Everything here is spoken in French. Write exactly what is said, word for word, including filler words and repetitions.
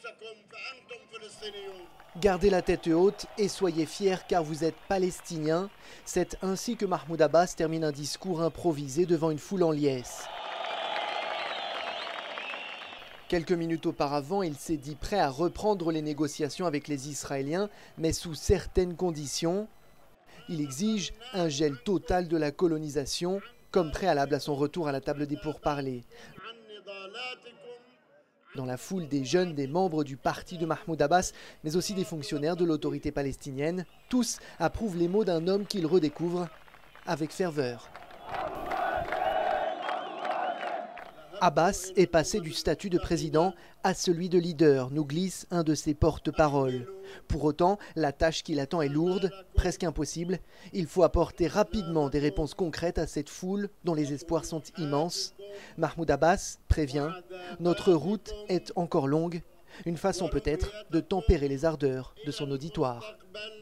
Gardez la tête haute et soyez fiers car vous êtes palestiniens. C'est ainsi que Mahmoud Abbas termine un discours improvisé devant une foule en liesse. Quelques minutes auparavant, il s'est dit prêt à reprendre les négociations avec les Israéliens, mais sous certaines conditions. Il exige un gel total de la colonisation, comme préalable à son retour à la table des pourparlers. Dans la foule, des jeunes, des membres du parti de Mahmoud Abbas, mais aussi des fonctionnaires de l'autorité palestinienne, tous approuvent les mots d'un homme qu'ils redécouvrent avec ferveur. Abbas est passé du statut de président à celui de leader, nous glisse un de ses porte-paroles. Pour autant, la tâche qui l'attend est lourde, presque impossible. Il faut apporter rapidement des réponses concrètes à cette foule dont les espoirs sont immenses. Mahmoud Abbas prévient, notre route est encore longue, une façon peut-être de tempérer les ardeurs de son auditoire.